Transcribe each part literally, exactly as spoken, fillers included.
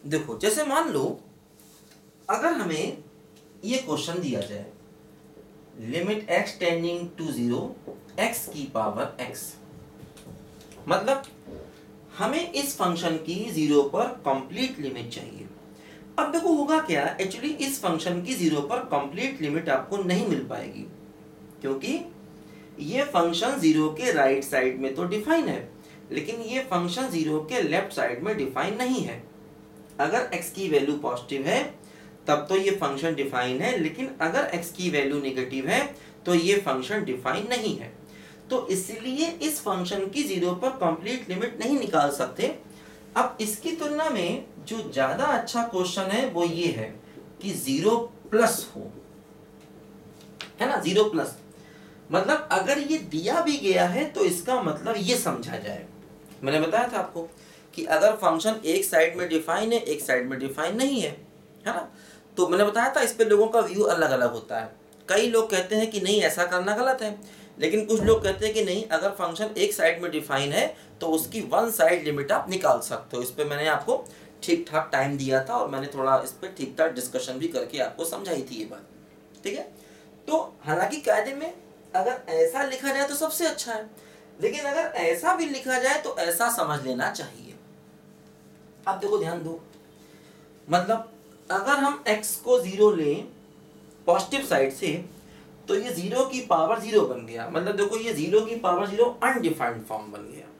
देखो जैसे मान लो अगर हमें ये क्वेश्चन दिया जाए, limit x tending to zero x की पावर एक्स, मतलब हमें इस फंक्शन की जीरो पर कंप्लीट लिमिट चाहिए। अब देखो होगा क्या, एक्चुअली इस फंक्शन की जीरो पर कंप्लीट लिमिट आपको नहीं मिल पाएगी, क्योंकि ये फंक्शन जीरो के राइट साइड में तो डिफाइन है, लेकिन ये फंक्शन जीरो के लेफ्ट साइड में डिफाइन नहीं है। अगर x की वैल्यू पॉजिटिव है तब तो ये फंक्शन डिफाइन है, लेकिन अगर x की वैल्यू नेगेटिव है तो ये फंक्शन डिफाइन नहीं है। तो इसलिए इस फंक्शन की जीरो पर कंप्लीट लिमिट नहीं निकाल सकते। अब इसकी तुलना में जो ज्यादा अच्छा क्वेश्चन है वो ये है कि जीरो प्लस हो, है ना, जीरो प्लस, मतलब अगर ये दिया भी गया है तो इसका मतलब ये समझा जाए। मैंने बताया था आपको कि अगर फंक्शन एक साइड में डिफाइन है एक साइड में डिफाइन नहीं है, है ना, तो मैंने बताया था इस पे लोगों का व्यू अलग अलग होता है। कई लोग कहते हैं कि नहीं ऐसा करना गलत है, लेकिन कुछ लोग कहते हैं कि नहीं, अगर फंक्शन एक साइड में डिफाइन है तो उसकी वन साइड लिमिट आप निकाल सकते हो। इस पर मैंने आपको ठीक ठाक टाइम दिया था और मैंने थोड़ा इस पर ठीक ठाक डिस्कशन भी करके आपको समझाई थी ये बात, ठीक है। तो हालांकि कायदे में अगर ऐसा लिखा जाए तो सबसे अच्छा है, लेकिन अगर ऐसा भी लिखा जाए तो ऐसा समझ लेना चाहिए। अब देखो ध्यान दो, मतलब अगर हम x को जीरो लें पॉजिटिव साइड से तो ये जीरो की पावर जीरो बन गया, मतलब देखो ये जीरो की पावर जीरो अनडिफाइंड फॉर्म बन गया।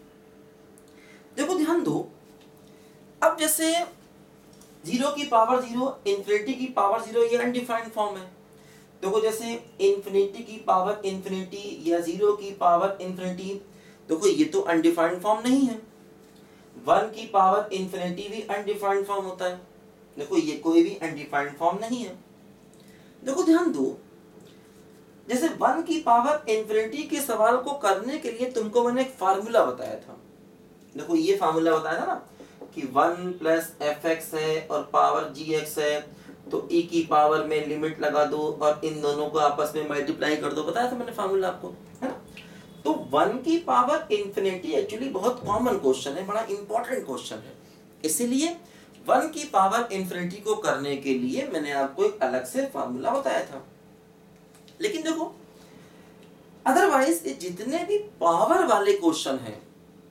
देखो ध्यान दो, अब जैसे जीरो की पावर जीरो, इन्फिनिटी की पावर जीरो, ये अनडिफाइंड फॉर्म है। देखो जैसे इन्फिनिटी की पावर इन्फिनिटी या जीरो की पावर इन्फिनिटी, देखो ये तो अनडिफाइंड फॉर्म नहीं है। वन की पावर इन्फिनिटी भी अनडिफाइंड फॉर्म होता है, देखो ये कोई भी अनडिफाइंड फॉर्म नहीं है। देखो ध्यान दो, जैसे वन की पावर इन्फिनिटी के सवाल को करने के लिए तुमको मैंने एक फार्मूला बताया था। देखो ये फार्मूला बताया था ना कि वन प्लस एफ एक्स है और पावर जी एक्स है, तो e की पावर में लिमिट लगा दो और इन दोनों को आपस में मल्टीप्लाई कर दो, बताया था मैंने फार्मूला आपको, है ना। तो वन की पावर इन्फिनिटी एक्चुअली बहुत कॉमन क्वेश्चन है, बड़ा इंपॉर्टेंट क्वेश्चन है, इसीलिए वन की पावर इन्फिनिटी को करने के लिए मैंने आपको एक अलग से फार्मूला बताया था। लेकिन देखो अदरवाइज ये जितने भी पावर वाले क्वेश्चन हैं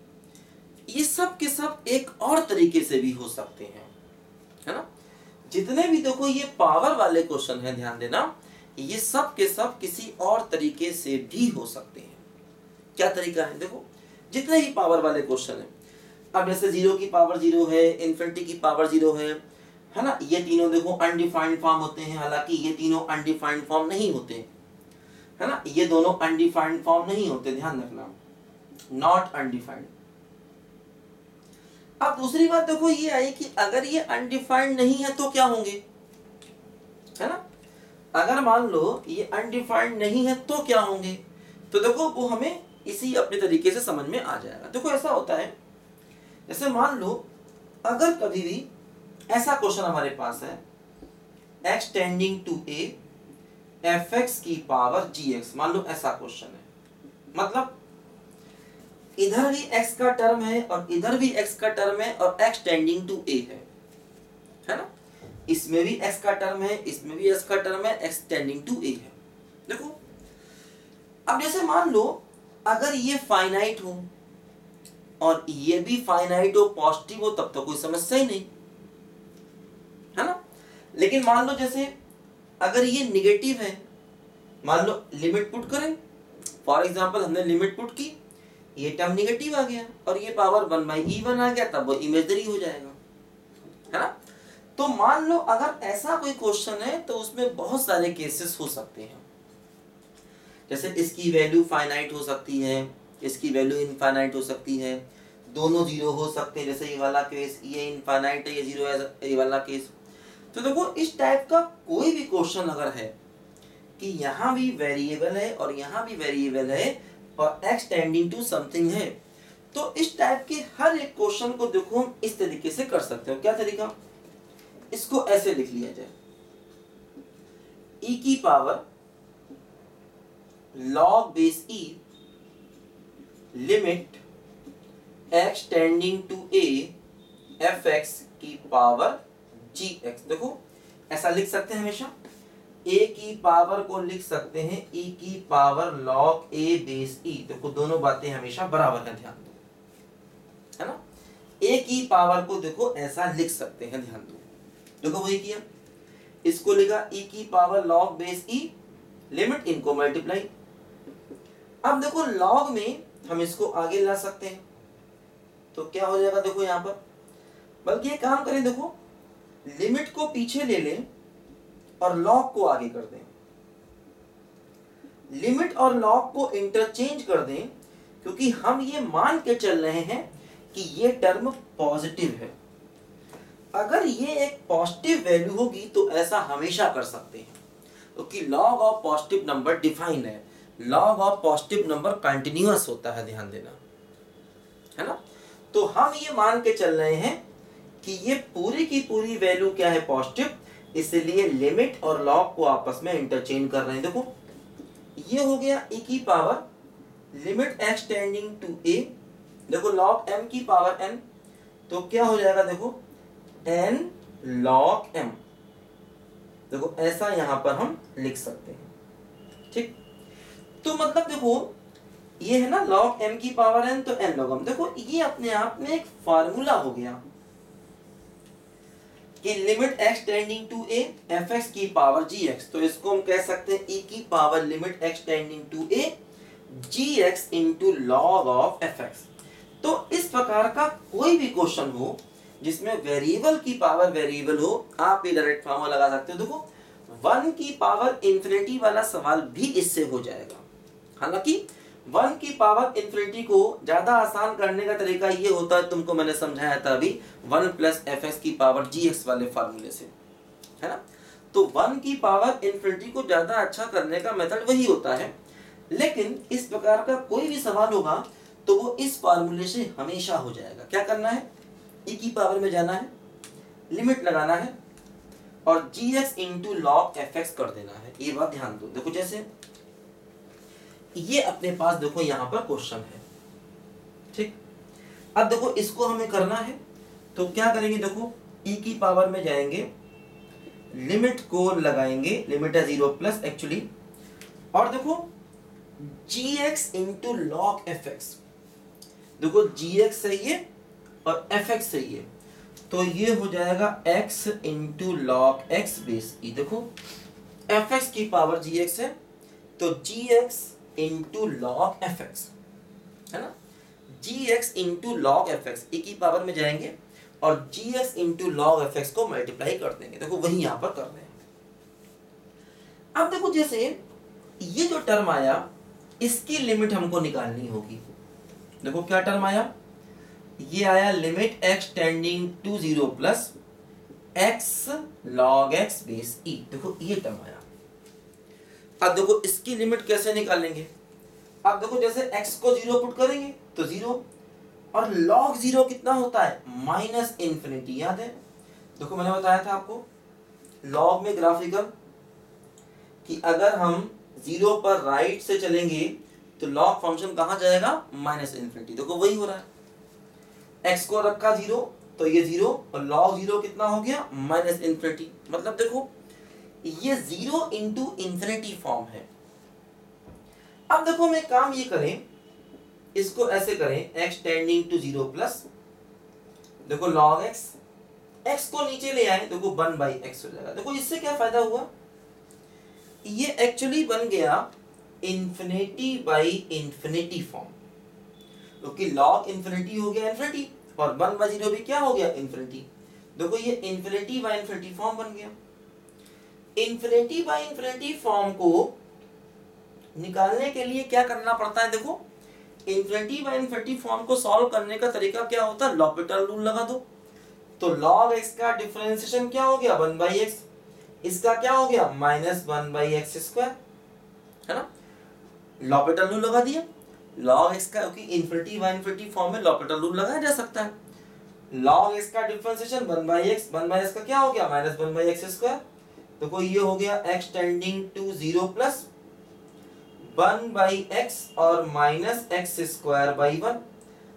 ये सब के सब एक और तरीके से भी हो सकते हैं, है ना। जितने भी देखो ये पावर वाले क्वेश्चन हैं, ध्यान देना, ये सब के सब किसी और तरीके से भी हो सकते हैं। क्या तरीका है, देखो जितने ही पावर वाले क्वेश्चन हैं, अब जैसे जीरो की पावर जीरो है, इन्फिनिटी की पावर जीरो है, है ना, ये तीनों देखो अनडिफाइंड फॉर्म होते हैं, हालांकि ये तीनों अनडिफाइंड फॉर्म नहीं होते, है ना, ये दोनों अनडिफाइंड फॉर्म नहीं होते, ध्यान रखना, नॉट अनडिफाइंड। अब दूसरी बात देखो ये आई कि अगर ये अनडिफाइंड नहीं है तो क्या होंगे, है ना, अगर मान लो ये अनडिफाइंड नहीं है तो क्या होंगे, तो देखो वो हमें इसी अपने तरीके से समझ में आ जाएगा। देखो ऐसा होता है, जैसे मान लो अगर कभी भी ऐसा क्वेश्चन हमारे पास है, x tending to a f x की पावर जी एक्स, मान लो ऐसा क्वेश्चन है, मतलब इधर भी x का टर्म है और इधर भी x का टर्म है और x टेंडिंग टू a है, है ना, इसमें भी x का टर्म है, इसमें भी x का टर्म है, x टेंडिंग टू a है। देखो अब जैसे मान लो अगर ये फाइनाइट हो और ये भी फाइनाइट हो, पॉजिटिव हो, तब तो कोई समस्या ही नहीं, है ना। लेकिन मान लो जैसे अगर ये निगेटिव है, मान लो लिमिट पुट करें, फॉर एग्जांपल हमने लिमिट पुट की, ये टर्म निगेटिव आ गया और ये power one by e one आ गया, तब वो इमेजनरी हो जाएगा, है ना। तो मान लो अगर ऐसा कोई क्वेश्चन है तो उसमें बहुत सारे केसेस हो सकते हैं, जैसे इसकी वैल्यू फाइनाइट हो सकती है, इसकी वैल्यू इनफाइनाइट हो सकती है, दोनों जीरो हो सकते हैं, जैसे ये वाला केस, ये इनफाइनाइट है, ये जीरो है, ये वाला केस। तो देखो इस टाइप का कोई भी क्वेश्चन अगर है कि यहाँ भी वेरिएबल है और यहाँ भी वेरिएबल है और x टेंडिंग टू समथिंग है, तो इस टाइप के हर एक क्वेश्चन को देखो हम इस तरीके से कर सकते हो। क्या तरीका, इसको ऐसे लिख लिया जाए, e की power log base e limit x tending to a f x की पावर जी एक्स। देखो ऐसा लिख सकते हैं हमेशा, ए की पावर को लिख सकते हैं ई की power log a base e. देखो दोनों बातें हमेशा बराबर है, ध्यान दो, है ना। ए की पावर को देखो ऐसा लिख सकते हैं, ध्यान दो। देखो वही किया, इसको लिखा ई की power log base e, limit इनको मल्टीप्लाई। अब देखो लॉग में हम इसको आगे ला सकते हैं, तो क्या हो जाएगा देखो यहां पर, बल्कि ये काम करें, देखो लिमिट को पीछे ले लें और लॉग को आगे कर दें, लिमिट और लॉग को इंटरचेंज कर दें, क्योंकि हम ये मान के चल रहे हैं कि ये टर्म पॉजिटिव है। अगर ये एक पॉजिटिव वैल्यू होगी तो ऐसा हमेशा कर सकते हैं, क्योंकि log of positive number define है, log of positive number continuous होता है, ध्यान देना, है ना। तो हम ये मान के चल रहे हैं कि ये पूरी की पूरी वैल्यू क्या है, पॉजिटिव, इसलिए लिमिट और लॉग को आपस में इंटरचेंज कर रहे हैं। देखो ये हो गया e की power limit x tending to a, देखो log m की पावर n, तो क्या हो जाएगा देखो n log m। देखो ऐसा यहां पर हम लिख सकते हैं, ठीक। तो मतलब देखो ये है ना log m की पावर n, तो n log m। देखो ये अपने आप में एक फार्मूला हो गया कि limit x tending to a f x की पावर gx, तो इसको हम कह सकते हैं e की power limit x tending to a gx into log of fx। तो इस प्रकार का कोई भी क्वेश्चन हो जिसमें वेरिएबल की पावर वेरिएबल हो, आप ये डायरेक्ट फार्मूला लगा सकते हो। देखो वन की पावर इंफिनिटी वाला सवाल भी इससे हो जाएगा। हालांकि वन की पावर इंफिनिटी को ज्यादा आसान करने का तरीका ये होता है, तुमको मैंने समझाया था अभी, वन प्लस एफ एक्स की पावर जी एक्स वाले फार्मूले से, है ना। तो वन की पावर इंफिनिटी को ज्यादा अच्छा करने का मेथड वही होता है, लेकिन इस प्रकार का कोई भी सवाल होगा तो वो इस फार्मूले से हमेशा हो जाएगा। क्या करना है, ई की पावर में जाना है, लिमिट लगाना है और g x into log f x कर देना है। ये बात ध्यान दो। देखो जैसे ये अपने पास देखो यहां पर क्वेश्चन है, ठीक। अब देखो इसको हमें करना है, तो क्या करेंगे, देखो e की पावर में जाएंगे, लिमिट को लगाएंगे, लिमिट है जीरो प्लस एक्चुअली, और देखो gx into log f x. देखो gx सही है और fx सही है, तो ये हो जाएगा x into log x base e. देखो fx की पावर gx है, तो gx into log f x, है ना। gx into log f x, e की पावर में जाएंगे और gx into log f x को मल्टीप्लाई कर देंगे। देखो वही यहां पर कर रहे हैं। अब देखो जैसे ये जो टर्म आया, इसकी लिमिट हमको निकालनी होगी। देखो क्या टर्म आया, ये आया limit x tending to zero plus x log x base e। देखो ये टर्म आया। अब देखो इसकी लिमिट कैसे निकालेंगे, अब देखो जैसे x को जीरो पुट करेंगे तो जीरो, और log जीरो कितना होता है, माइनस इंफिनिटी, याद है। देखो मैंने बताया था आपको log में ग्राफिकल कि अगर हम जीरो पर राइट से चलेंगे तो log फंक्शन कहां जाएगा, माइनस इंफिनिटी। देखो वही हो रहा है, x को रखा जीरो तो ये जीरो, और log जीरो कितना हो गया, माइनस इंफिनिटी। मतलब देखो ये जीरो इंटू इंफिनिटी फॉर्म है। अब देखो हम एक काम ये करें, इसको ऐसे करें, x tending to zero plus, देखो log x, x को नीचे ले आए, देखो वन बाई एक्स हो जाएगा। देखो इससे क्या फायदा हुआ, ये एक्चुअली बन गया इंफिनिटी बाई इंफिनिटी फॉर्म, क्योंकि log इंफिनिटी हो गया इंफिनिटी और वन बाई जीरो भी क्या हो गया, इंफिनिटी। देखो ये इंफिनिटी बाई इंफिनिटी फॉर्म बन गया। इंफिनिटी बाई इंफिनिटी फॉर्म को निकालने के लिए क्या करना पड़ता है, देखो इंफिनिटी बाई इंफिनिटी फॉर्म को सॉल्व करने का तरीका क्या होता है, l'Hopital रूल लगा दो। तो log x का डिफरेंशिएशन क्या हो गया, वन बाई एक्स, इसका क्या हो गया, minus one by x square, है ना। l'Hopital रूल लगा दिया log x का, क्योंकि इंफिनिटी बाई इंफिनिटी फॉर्म में l'Hopital रूल लगाया जा सकता है। log x का differentiation one by x, one by x का क्या हो गया, minus one by x square. देखो ये हो गया x tending to zero plus one by x और minus x square by one.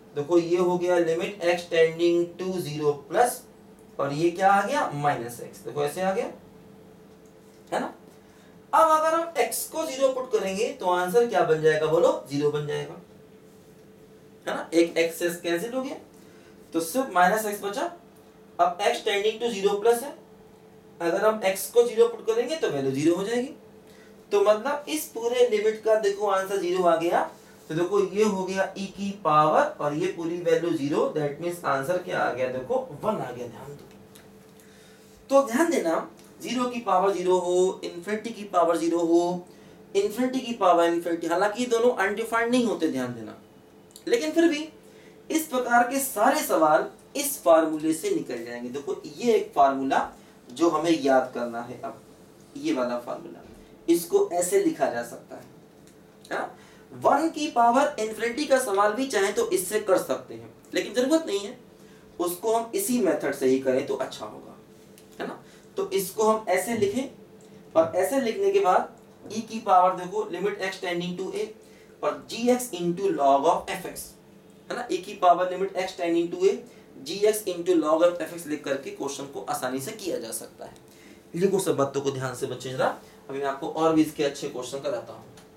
देखो ये हो गया limit x tending to zero plus, और ये क्या आ गया माइनस एक्स, देखो ऐसे आ गया है ना। अब अगर हम x को जीरो पुट करेंगे तो आंसर क्या बन जाएगा, बोलो जीरो बन जाएगा, है ना। एक x से कैंसिल हो गया तो सिर्फ माइनस एक्स बचा। अब x tending to zero plus है, अगर हम x को जीरो पुट करेंगे तो वैल्यू जीरो हो जाएगी। तो मतलब इस पूरे लिमिट का देखो आंसर जीरो आ गया। तो देखो ये हो गया e की पावर और ये पूरी value zero, that means answer क्या आ गया, देखो वन आ गया। ध्यान दो, तो ध्यान देना, जीरो की पावर जीरो हो, इन्फिनिटी की पावर जीरो हो, इन्फिनिटी की पावर इन्फिनिटी, हालांकि दोनों अनडिफाइंड नहीं होते, ध्यान देना, लेकिन फिर भी इस प्रकार के सारे सवाल इस फार्मूले से निकल जाएंगे। देखो ये एक फार्मूला जो हमें याद करना है, अब ये वाला फार्मूला, इसको ऐसे लिखा जा सकता है, है? वन की पावर इन्फिनिटी का सवाल भी चाहे तो इससे कर सकते हैं, लेकिन जरूरत नहीं है, उसको हम इसी मेथड से ही करें तो अच्छा होगा, है ना। तो इसको हम ऐसे लिखें, और ऐसे लिखने के बाद e की पावर देखो limit x tending to a और gx into log of fx, है ना। e की power limit x tending to a gx into log of fx लिख करके क्वेश्चन को आसानी से किया जा सकता है। लिखो सब बातों को ध्यान से बच्चे जरा, अभी मैं आपको और भी इसके अच्छे क्वेश्चन कराता हूँ।